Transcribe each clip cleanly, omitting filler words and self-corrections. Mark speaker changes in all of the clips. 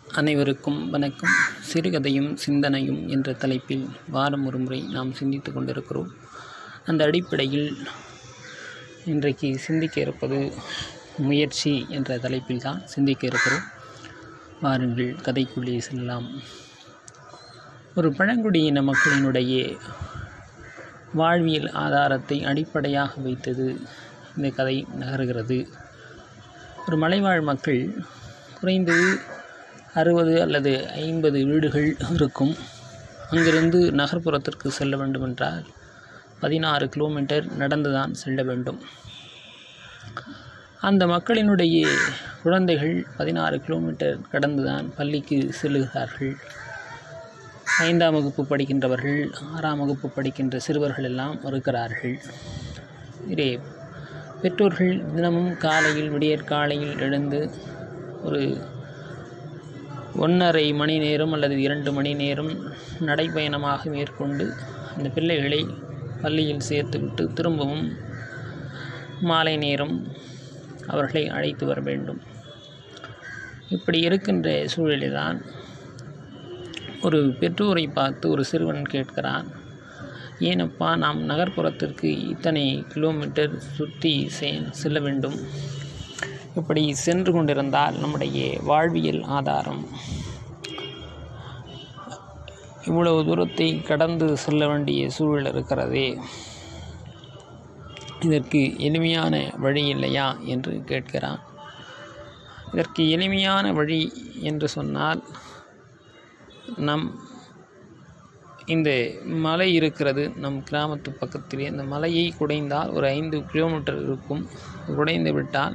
Speaker 1: அனைவருக்கும் வணக்கம். சிறுகதையும் சிந்தனையும் என்ற தலைப்பில் வாரம் ஒரு முறை நாம் சிந்தித்து கொண்டிருக்கிறோம். அந்த அடிப்படையில் இன்றைக்கு சிந்திக்க இருப்பது முயற்சி என்ற தலைப்பில் தான் சிந்திக்க இருக்கிறோம். வாருங்கள் கதைக்குள்ளே செல்லலாம். ஒரு பழங்குடியின மக்களினுடைய வாழ்வியல் ஆதாரத்தை அடிப்படையாக வைத்தது இந்த கதை நகர்கிறது. ஒரு மலைவாழ் மக்கள் குறைந்தது 60 அல்லது 50 வீடுகள் இருக்கும். அங்கிருந்து நகர்ப்புறத்திற்கு செல்ல வேண்டுமென்றால் 16 கிலோமீட்டர் நடந்துதான் செல்ல வேண்டும். அந்த மக்களினுடைய குழந்தைகள் 16 கிலோமீட்டர் கடந்துதான் பள்ளிக்கு செல்லுகிறார்கள். 5ஆம் வகுப்பு படிக்கின்றவர்கள், 6ஆம் வகுப்பு படிக்கின்ற சிறுவர்கள் எல்லாம் இருக்கிறார்கள். இதே பெற்றோர்கள் தினமும் விடியற்காலையில் எழுந்து ஒரு 1½ மணி நேரம் அல்லது 2 மணி நேரம் நடைப்பயணமாக மேற்கொண்டு அந்த பிள்ளைகளை பள்ளியில் சேர்த்துவிட்டு திரும்பவும் மாலை நேரம் அவர்களை அழைத்து வர வேண்டும். இப்படி இருக்கின்ற சூழலில்தான் ஒரு பெற்றோரை பார்த்து ஒரு சிறுவன் கேட்கிறான், ஏனப்பா நாம் நகர்ப்புறத்திற்கு இத்தனை கிலோமீட்டர் சுற்றி செல்ல வேண்டும்? இப்படி சென்று கொண்டிருந்தால் நம்முடைய வாழ்வியல் ஆதாரம் இவ்வளவு தூரத்தை கடந்து செல்ல வேண்டிய சூழல் இருக்கிறதே, இதற்கு எளிமையான வழி இல்லையா என்று கேட்கிறான். இதற்கு எளிமையான வழி என்று சொன்னால், இந்த மலை இருக்கிறது நம் கிராமத்து பக்கத்திலே. அந்த மலையை குடைந்தால் ஒரு 5 கிலோமீட்டர் இருக்கும். குடைந்து விட்டால்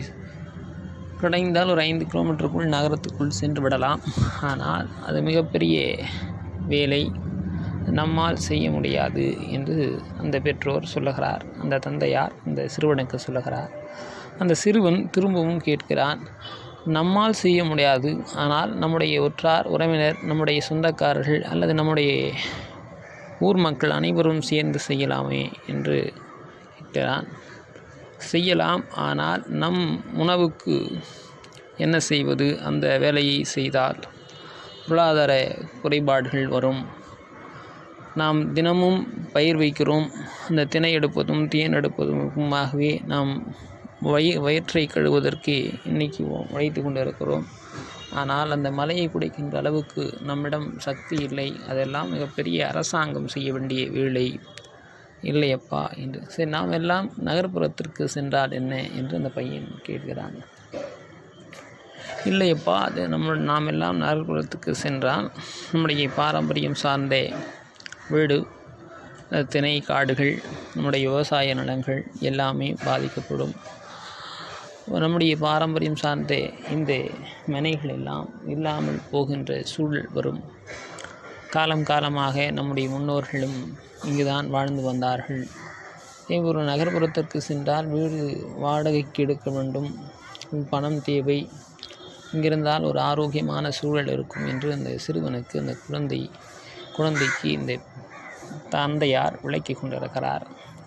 Speaker 1: ஒரு 5 கிலோமீட்டருக்குள் நகரத்துக்குள் சென்று விடலாம். ஆனால் அது மிகப்பெரிய வேலை, நம்மால் செய்ய முடியாது என்று அந்த பெற்றோர் சொல்லுகிறார். அந்த தந்தையார் அந்த சிறுவனுக்கு சொல்லுகிறார். அந்த சிறுவன் திரும்பவும் கேட்கிறான், நம்மால் செய்ய முடியாது, ஆனால் நம்முடைய உற்றார் உறவினர், நம்முடைய சொந்தக்காரர்கள் அல்லது நம்முடைய ஊர் மக்கள் அனைவரும் சேர்ந்து செய்யலாமே என்று கேட்கிறான். செய்யலாம், ஆனால் நம் உணவுக்கு என்ன செய்வது? அந்த வேலையை செய்தால் பொருளாதார குறைபாடுகள் வரும். நாம் தினமும் பயிர் வைக்கிறோம். அந்த திணை எடுப்பதும் தேன் எடுப்பதுமாகவே நாம் வயிற்றை கழுவதற்கு இன்றைக்கி உழைத்து கொண்டு இருக்கிறோம். ஆனால் அந்த மலையை குடைக்கின்ற அளவுக்கு நம்மிடம் சக்தி இல்லை. அதெல்லாம் மிகப்பெரிய அரசாங்கம் செய்ய வேண்டிய வேலை இல்லையப்பா என்று. சரி, நாம் எல்லாம் நகர்ப்புறத்திற்கு சென்றால் என்ன என்று அந்த பையன் கேட்கிறான். இல்லையப்பா, அது நாம் எல்லாம் நகர்ப்புறத்துக்கு சென்றால் நம்முடைய பாரம்பரியம் சார்ந்த வீடு, திணை காடுகள், நம்முடைய விவசாய நிலங்கள் எல்லாமே பாதிக்கப்படும். நம்முடைய பாரம்பரியம் சார்ந்த இந்த மனைகள் எல்லாம் இல்லாமல் போகின்ற சூழல் வரும். காலமாக நம்முடைய முன்னோர்களும் இங்குதான் வாழ்ந்து வந்தார்கள். ஒரு நகர்ப்புறத்திற்கு சென்றால் வீடு வாடகைக்கு எடுக்க வேண்டும், பணம் தேவை, இங்கிருந்தால் ஒரு ஆரோக்கியமான சூழல் இருக்கும் என்று அந்த சிறுவனுக்கு, அந்த குழந்தைக்கு இந்த தந்தையார் விளக்கி கொண்டிருக்கிறார்.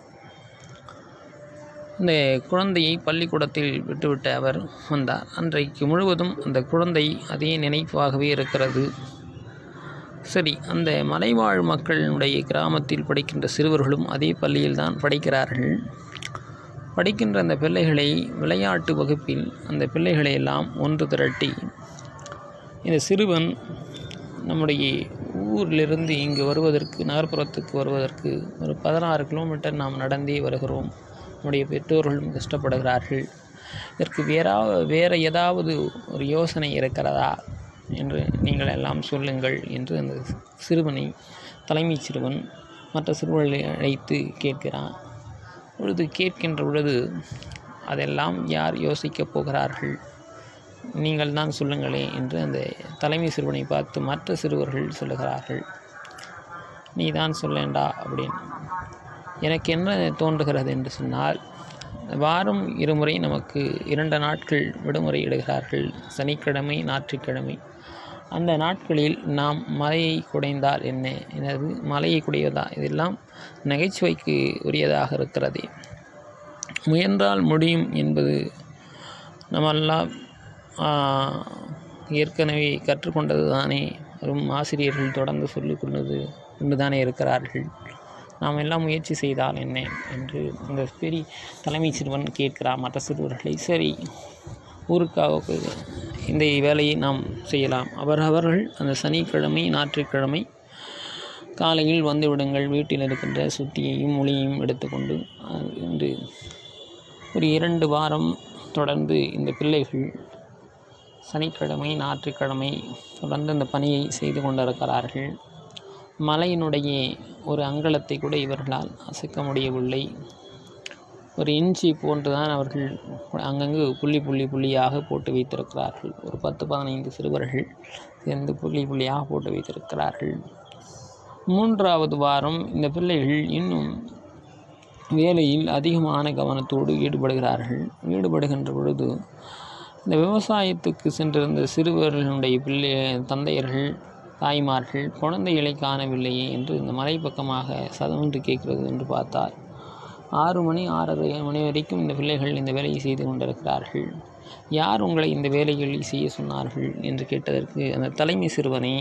Speaker 1: இந்த குழந்தையை பள்ளிக்கூடத்தில் விட்டுவிட்டு அவர் வந்தார். அன்றைக்கு முழுவதும் அந்த குழந்தை அதே நினைப்பாகவே இருக்கிறது. சரி, அந்த மலைவாழ் மக்களுடைய கிராமத்தில் படிக்கின்ற சிறுவர்களும் அதே பள்ளியில் தான் படிக்கிறார்கள். படிக்கின்ற அந்த பிள்ளைகளை விளையாட்டு வகுப்பில் அந்த பிள்ளைகளை எல்லாம் ஒன்று திரட்டி, இந்த சிறுவன் நம்முடைய ஊரிலிருந்து இங்கு வருவதற்கு, நகர்ப்புறத்துக்கு வருவதற்கு ஒரு 16 கிலோமீட்டர் நாம் நடந்தே வருகிறோம். நம்முடைய பெற்றோர்களும் கஷ்டப்படுகிறார்கள். இதற்கு வேறு ஏதாவது ஒரு யோசனை இருக்கிறதா என்று நீங்கள் எல்லாம் சொல்லுங்கள் என்று அந்த தலைமை சிறுவன் மற்ற சிறுவர்களை அழைத்து கேட்கிறான். கேட்கின்ற பொழுது அதெல்லாம் யார் யோசிக்கப் போகிறார்கள்? நீங்கள் தான் சொல்லுங்களே என்று அந்த தலைமை சிறுவனை பார்த்து மற்ற சிறுவர்கள் சொல்லுகிறார்கள். நீ தான் சொல்லேண்டா அப்படின்னு. எனக்கு என்ன தோன்றுகிறது என்று சொன்னால், வாரம் 2 முறை நமக்கு 2 நாட்கள் விடுமுறை இடுகிறார்கள், சனிக்கிழமை, ஞாயிற்றுக்கிழமை. அந்த நாட்களில் நாம் மலையை குடைந்தால் என்ன? எனது மலையை குடைவதா? இதெல்லாம் நகைச்சுவைக்கு உரியதாக இருக்கிறது. முயன்றால் முடியும் என்பது நம்மெல்லாம் ஏற்கனவே கற்றுக்கொண்டது தானே, வரும் ஆசிரியர்கள் தொடர்ந்து சொல்லிக் கொண்டு தானே இருக்கிறார்கள். நாம் எல்லாம் முயற்சி செய்தால் என்ன என்று அந்த பெரிய தலைமை சிறுவன் கேட்கிறான் மற்ற சிறுவர்களை. சரி, ஊருக்காக இந்த வேலையை நாம் செய்யலாம். அவர்கள் அந்த சனிக்கிழமை ஞாயிற்றுக்கிழமை காலையில் வந்து விடுங்கள். வீட்டில் இருக்கின்ற சுத்தியையும் மொழியையும் எடுத்துக்கொண்டு என்று ஒரு 2 வாரம் தொடர்ந்து இந்த பிள்ளைகள் சனிக்கிழமை ஞாயிற்றுக்கிழமை தொடர்ந்து அந்த பணியை செய்து கொண்டிருக்கிறார்கள். மலையினுடைய ஒரு அங்கலத்தை கூட இவர்களால் அசைக்க முடியவில்லை. ஒரு இன்ச்சி போன்றுதான் அவர்கள் அங்கங்கு புள்ளியாக போட்டு வைத்திருக்கிறார்கள். ஒரு 10-15 சிறுவர்கள் சேர்ந்து புள்ளியாக போட்டு வைத்திருக்கிறார்கள். 3வது வாரம் இந்த பிள்ளைகள் இன்னும் வேலையில் அதிகமான கவனத்தோடு ஈடுபடுகின்ற பொழுது இந்த விவசாயத்துக்கு சென்றிருந்த சிறுவர்களுடைய தந்தையர்கள் தாய்மார்கள் குழந்தைகளை காணவில்லையே என்று இந்த மலை பக்கமாக சதமென்று கேட்கிறது என்று பார்த்தார். 6 மணி 6:30 மணி வரைக்கும் இந்த பிள்ளைகள் இந்த வேலையை செய்து கொண்டிருக்கிறார்கள். யார் உங்களை இந்த வேலைகளை செய்ய சொன்னார்கள் என்று கேட்டதற்கு அந்த தலைமை சிறுவனை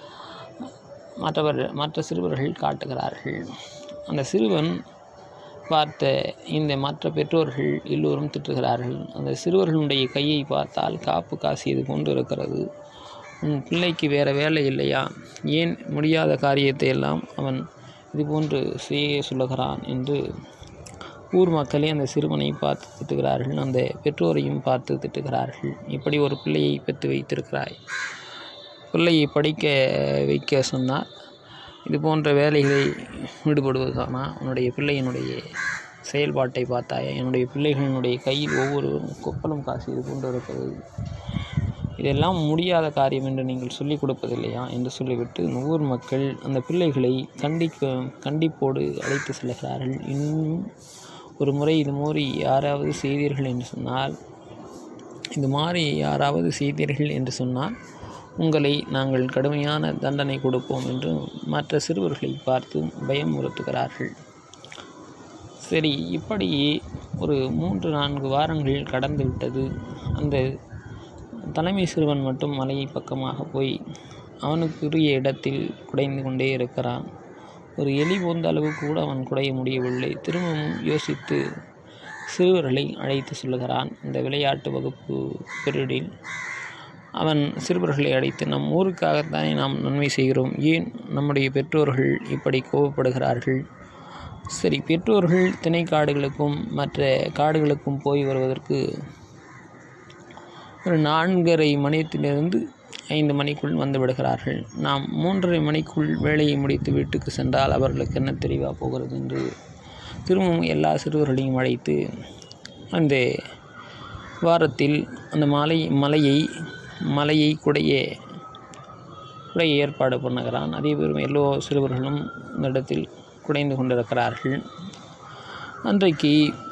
Speaker 1: மற்ற சிறுவர்கள் காட்டுகிறார்கள். அந்த சிறுவன் பார்த்த இந்த மற்ற பெற்றோர்கள் எல்லோரும் திட்டுகிறார்கள். அந்த சிறுவர்களுடைய கையை பார்த்தால் காப்பு காசியது கொண்டு இருக்கிறது. உன் பிள்ளைக்கு வேறு வேலை இல்லையா? ஏன் முடியாத காரியத்தை எல்லாம் அவன் இதுபோன்று செய்ய சொல்லுகிறான் என்று ஊர் மக்களே அந்த சிறுவனை பார்த்து திட்டுகிறார்கள். அந்த பெற்றோரையும் பார்த்து திட்டுகிறார்கள். இப்படி ஒரு பிள்ளையை பெற்று வைத்திருக்கிறாய், பிள்ளையை படிக்க வைக்க சொன்னால் இது போன்ற வேலைகளை ஈடுபடுவதுதானா? உன்னுடைய பிள்ளையினுடைய செயல்பாட்டை பார்த்தாயா? என்னுடைய பிள்ளைகளினுடைய கையில் ஒவ்வொரு கொப்பளம் காசு இது போன்று இருக்கிறது. இதெல்லாம் முடியாத காரியம் என்று நீங்கள் சொல்லிக் கொடுப்பதில்லையா என்று சொல்லிவிட்டு ஊர் மக்கள் அந்த பிள்ளைகளை கண்டிப்போடு அழைத்து செல்கிறார்கள். இன்னும் ஒரு முறை இது மாதிரி யாராவது செய்தீர்கள் என்று சொன்னால் உங்களை நாங்கள் கடுமையான தண்டனை கொடுப்போம் என்று மற்ற சிறுவர்களை பார்த்து பயமுறுத்துகிறார்கள். சரி, இப்படி ஒரு 3-4 வாரங்கள் கடந்து விட்டது. அந்த தலைமை சிறுவன் மட்டும் மலையை பக்கமாக போய் அவனுக்குரிய இடத்தில் குடைந்து கொண்டே இருக்கிறான். ஒரு எலி போன்ற அளவு கூட அவன் குடைய முடியவில்லை. திரும்பவும் யோசித்து சிறுவர்களை அழைத்து சொல்லுகிறான். இந்த விளையாட்டு வகுப்பு பீரியடில் அவன் சிறுவர்களை அழைத்து, நம் ஊருக்காகத்தானே நாம் நன்மை செய்கிறோம், ஏன் நம்முடைய பெற்றோர்கள் இப்படி கோபப்படுகிறார்கள்? சரி, பெற்றோர்கள் திணை காடுகளுக்கும் மற்ற காடுகளுக்கும் போய் வருவதற்கு ஒரு 4:30 மணியிலிருந்து 5 மணிக்குள் வந்து விடுகிறார்கள். நாம் 3:30 மணிக்குள் வேலையை முடித்து வீட்டுக்கு சென்றால் அவர்களுக்கு என்ன தெரியவா போகிறது என்று திரும்பவும் எல்லா சிறுவர்களையும் அழைத்து அந்த வாரத்தில் அந்த மலையை குடைய ஏற்பாடு பண்ணுகிறான். அதே போல் எல்லோ சிறுவர்களும் இந்த இடத்தில் குடைந்து கொண்டிருக்கிறார்கள். அன்றைக்கு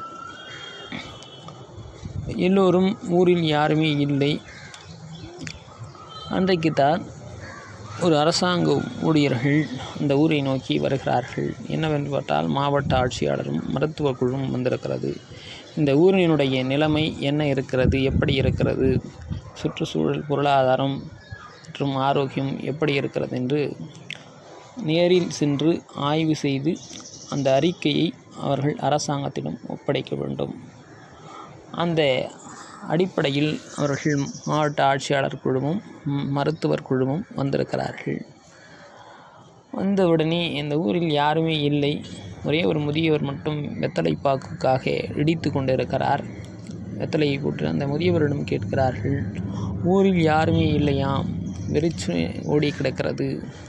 Speaker 1: எல்லோரும் ஊரில் யாருமே இல்லை. அன்றைக்கு தான் ஒரு அரசாங்க ஊழியர்கள் இந்த ஊரை நோக்கி வருகிறார்கள். என்னவென்று பார்த்தால் மாவட்ட ஆட்சியாளரும் மருத்துவ குழுவும் வந்திருக்கிறது. இந்த ஊரினுடைய நிலைமை என்ன இருக்கிறது, எப்படி இருக்கிறது, சுற்றுச்சூழல் பொருளாதாரம் மற்றும் ஆரோக்கியம் எப்படி இருக்கிறது என்று நேரில் சென்று ஆய்வு செய்து அந்த அறிக்கையை அவர்கள் அரசாங்கத்திடம் ஒப்படைக்க வேண்டும். அந்த அடிப்படையில் அவர்கள் மாவட்ட ஆட்சியாளர் குழுவும் மருத்துவர் குழுவும் வந்திருக்கிறார்கள். வந்தவுடனே இந்த ஊரில் யாருமே இல்லை. ஒரே ஒரு முதியவர் மட்டும் வெத்தலை பாக்குக்காக இடித்து கொண்டிருக்கிறார். வெத்தலையை போட்டு அந்த முதியவரிடம் கேட்கிறார்கள், ஊரில் யாருமே இல்லையாம், வெறிச்சு ஓடி கிடக்கிறது,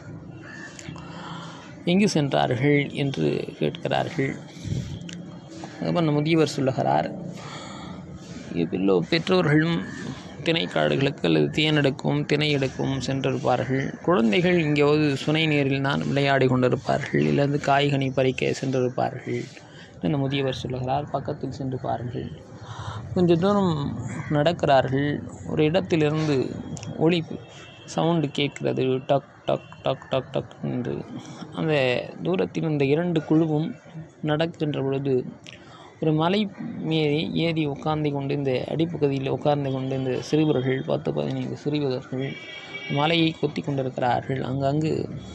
Speaker 1: எங்கு சென்றார்கள் என்று கேட்கிறார்கள். அந்த முதியவர் சொல்லுகிறார், இவ்வளோ பெற்றோர்களும் திணைக்காடுகளுக்கு அல்லது திணை எடுக்கவும் சென்றிருப்பார்கள். குழந்தைகள் இங்கேயாவது சுனை நீரில் தான் விளையாடி கொண்டிருப்பார்கள், இல்லது காய்கனி பறிக்க சென்றிருப்பார்கள் என்று முதியவர் சொல்லுகிறார். பக்கத்தில் சென்று பாருங்கள். கொஞ்ச தூரம் நடக்கிறார்கள். ஒரு இடத்திலிருந்து ஒளி சவுண்டு கேட்கிறது, டக் டக் டக் டக் டக் என்று. அந்த தூரத்தில் இந்த 2 குழுவும் நடக்கின்ற பொழுது ஒரு மலை மீறி ஏறி உட்கார்ந்து கொண்டு இந்த அடிப்பகுதியில் உட்கார்ந்து கொண்டு இந்த சிறுவர்கள் 10-15 சிறுவர்கள் மலையை கொத்தி கொண்டிருக்கிறார்கள். அங்கங்கு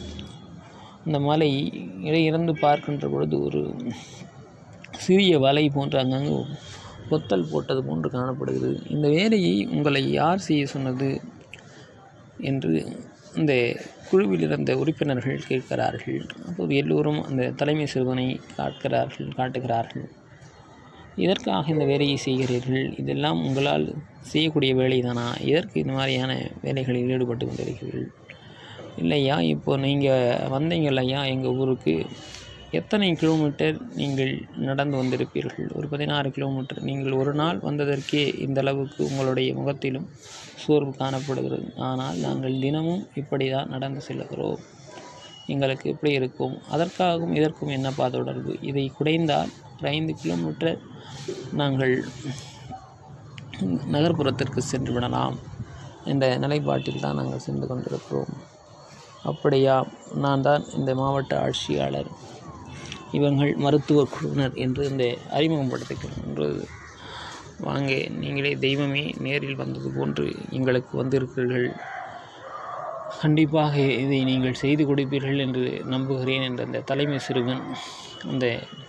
Speaker 1: அந்த மலை இடையிறந்து பார்க்கின்ற பொழுது ஒரு சிறிய வலை போன்று அங்கங்கு கொத்தல் போட்டது போன்று காணப்படுகிறது. இந்த வேலையை உங்களை யார் செய்ய சொன்னது என்று இந்த குழுவில் இருந்த உறுப்பினர்கள் கேட்கிறார்கள். அப்போது எல்லோரும் அந்த தலைமை சிறுவனை காட்டுகிறார்கள். இதற்காக இந்த வேலையை செய்கிறீர்கள், இதெல்லாம் உங்களால் செய்யக்கூடிய வேலை தானா? இதற்கு இந்த மாதிரியான வேலைகளில் ஈடுபட்டு கொண்டிருக்கிறீர்கள்? இல்லையா, இப்போது நீங்கள் வந்தீங்கள் ஐயா எங்கள் ஊருக்கு, எத்தனை கிலோமீட்டர் நீங்கள் நடந்து வந்திருப்பீர்கள்? ஒரு 16 கிலோமீட்டர். நீங்கள் ஒரு நாள் வந்ததற்கே இந்த அளவுக்கு உங்களுடைய முகத்திலும் சோர்வு காணப்படுகிறது. ஆனால் நாங்கள் தினமும் இப்படி தான் நடந்து செல்கிறோம், எங்களுக்கு எப்படி இருக்கும்? அதற்காகவும் இதற்கும் என்னப்பா தொடர்பு? இதை குறைந்தால் ஒரு 5 கிலோமீட்டர் நாங்கள் நகர்ப்புறத்திற்கு சென்று விடலாம் என்ற நிலைப்பாட்டில் தான் நாங்கள் சென்று கொண்டிருக்கிறோம். அப்படியா? நான் தான் இந்த மாவட்ட ஆட்சியாளர், இவங்கள் மருத்துவ குழுவினர் என்று இந்த அறிமுகப்படுத்திக்கொண்டு, வாங்க, நீங்களே தெய்வமே நேரில் வந்தது போன்று எங்களுக்கு வந்திருக்கிறீர்கள், கண்டிப்பாக இதை நீங்கள் செய்து கொடுப்பீர்கள் என்று நம்புகிறேன் என்ற அந்த தலைமை சிறுவன் அந்த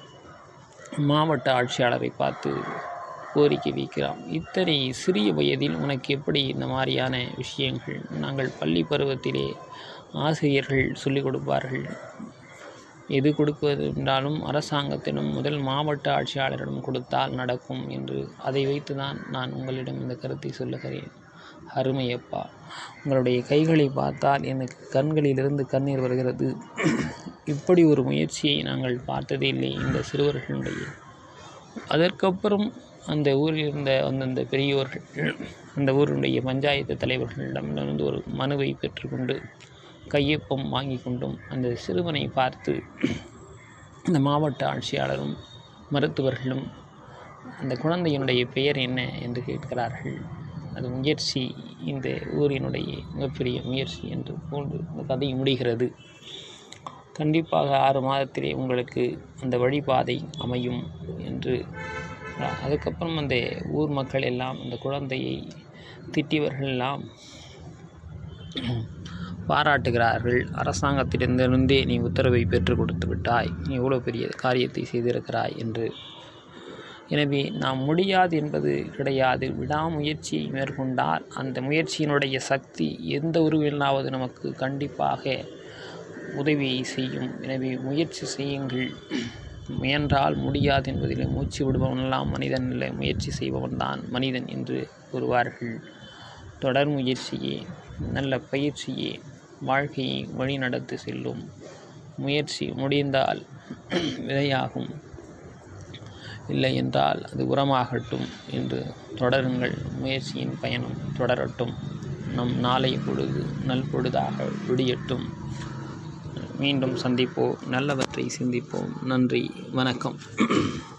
Speaker 1: மாவட்ட ஆட்சியாளரை பார்த்து கோரிக்கை வைக்கிறான். இத்தனை சிறிய வயதில் உனக்கு எப்படி இந்த மாதிரியான விஷயங்கள்? நாங்கள் பள்ளி பருவத்திலே ஆசிரியர்கள் சொல்லிக் கொடுப்பார்கள், எது கொடுப்பது என்றாலும் அரசாங்கத்திடம் முதல் மாவட்ட ஆட்சியாளரிடம் கொடுத்தால் நடக்கும் என்று. அதை வைத்து தான் நான் உங்களிடம் இந்த கருத்தை சொல்லுகிறேன். அருமையப்பா, உங்களுடைய கைகளை பார்த்தால் எனக்கு கண்களிலிருந்து கண்ணீர் வருகிறது. இப்படி ஒரு முயற்சியை நாங்கள் பார்த்ததே இல்லை இந்த சிறுவர்களுடைய. அதற்கப்புறம் அந்த ஊரில் இருந்த அந்தந்த பெரியோர்கள் அந்த ஊருடைய பஞ்சாயத்து தலைவர்களிடமிருந்து ஒரு மனுவை பெற்றுக்கொண்டு கையொப்பம் வாங்கி கொண்டும் அந்த சிறுவனை பார்த்து இந்த மாவட்ட ஆட்சியாளரும் மருத்துவர்களும் அந்த குழந்தையினுடைய பெயர் என்ன என்று கேட்கிறார்கள். அது முயற்சி, இந்த ஊரினுடைய மிகப்பெரிய முயற்சி என்று போன்று இந்த கதை முடிகிறது. கண்டிப்பாக 6 மாதத்திலே உங்களுக்கு அந்த வழிபாதை அமையும் என்று. அதுக்கப்புறம் அந்த ஊர் மக்கள் எல்லாம் அந்த குழந்தையை திட்டியவர்கள் எல்லாம் பாராட்டுகிறார்கள். அரசாங்கத்திலிருந்தே நீ உத்தரவை பெற்றுக் கொடுத்து விட்டாய், நீ எவ்வளோ பெரிய காரியத்தை செய்திருக்கிறாய் என்று. எனவே நாம் முடியாது என்பது கிடையாது. விடாமுயற்சியை மேற்கொண்டால் அந்த முயற்சியினுடைய சக்தி எந்த உருவிலாவது நமக்கு கண்டிப்பாக உதவியை செய்யும். எனவே முயற்சி செய்யுங்கள். முயன்றால் முடியாது என்பதில் மூச்சு விடுபவனெல்லாம் மனிதன் இல்லை, முயற்சி செய்பவன் தான் மனிதன் என்று கூறுவார்கள். தொடர் முயற்சியே, நல்ல பயிற்சியே வாழ்க்கையை வழிநடத்தி செல்லும். முயற்சி முடிந்தால் விதையாகும், இல்லை என்றால் அது உரமாகட்டும் என்று தொடருங்கள். முயற்சியின் பயணம் தொடரட்டும். நம் நாளை பொழுது நல்பொழுதாக விடியட்டும். மீண்டும் சந்திப்போம், நல்லவற்றை சிந்திப்போம். நன்றி, வணக்கம்.